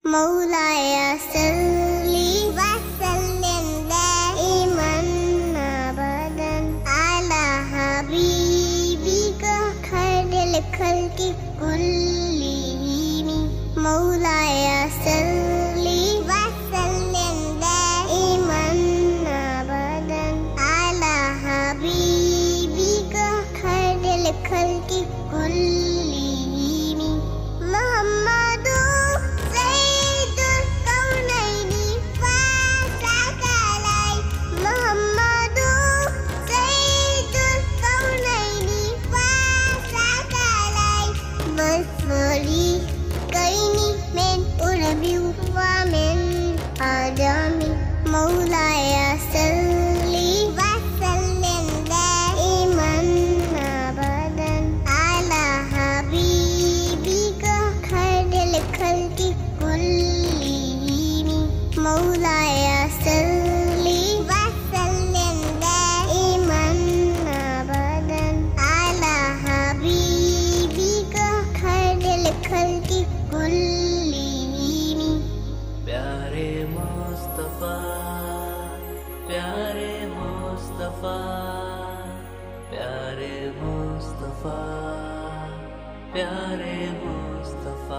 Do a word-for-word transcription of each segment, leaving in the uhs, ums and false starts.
मौलाया सल्ली वसल्लिम दाइमन अबदन अला हबीबिका खैरिल खल्क़ि कुल्लिहिम। मौलाया सल्ली वसल्लिम दाइमन अबदन अला हबीबिका खैरिल खल्क़ि कुल्लिहिम। मोहम्मदु सय्यिदुल कौनैनि फ़सक़लैनि। मोहम्मदु सय्यिदुल कौनैनि फ़सक़लैनि। वल्फ़रीक़ैनि मिन उरबि व मिन अजमि। मौलाया सल्ली वसल्लिम दाइमन अबदन अला हबीबिका खैरिल खल्क़ि कुल्लिहिम। मौलाया सल्ली वसल्लिम दाइमन अबदन अला हबीबिका खैरिल खल्क़ि कुल्लिहिम। प्यारे मुस्तफा प्यारे मुस्तफा प्यारे मुस्तफा प्यारे मुस्तफा।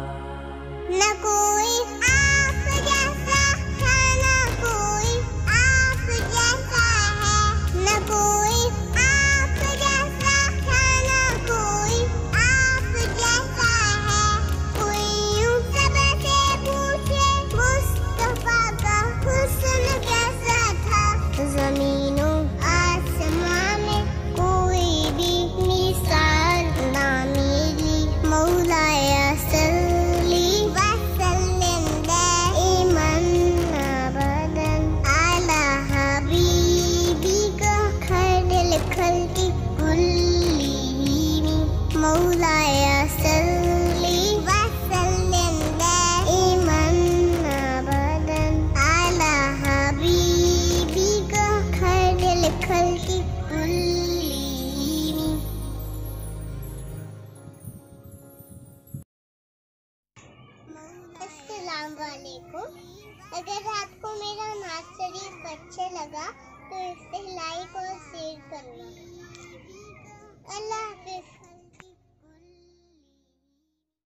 न कोई आप जैसा है, न कोई आप जैसा है। न कोई आप जैसा है, न कोई आप जैसा है। कोई यूं सबसे पूछे मुस्तफा का हुस्न कैसा था। ज़मीनों आसमां में कोई भी मिसाल ना मिली। मौलाया सल्ली वसल्लिम दाइमन अबदन अला हबीबिका खैरिल खल्क़ि कुल्लिहिम। मौलाया सल्ली वसल्लिम दाइमन अबदन अला हबीबिका खैरिल खल्क़ि कुल्लिहिम। अस्सलाम वालेकुम। अगर आपको मेरा नात शरीफ अच्छा लगा तो इसे लाइक और शेयर करना। अल्लाह हाफ़िज़।